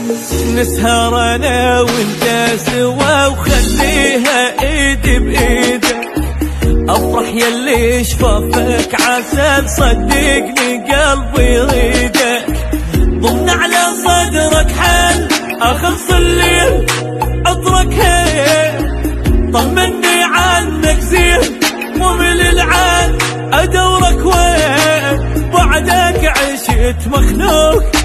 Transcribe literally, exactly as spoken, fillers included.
نسهر انا وانت سوا وخليها ايدي بايدك، افرح يلي شفافك عسل صدقني قلبي يريدك، ضمن على صدرك حل اخلص الليل عطرك هي، طمني عنك زين ومن العين ادورك وين، بعدك عشت مخنوق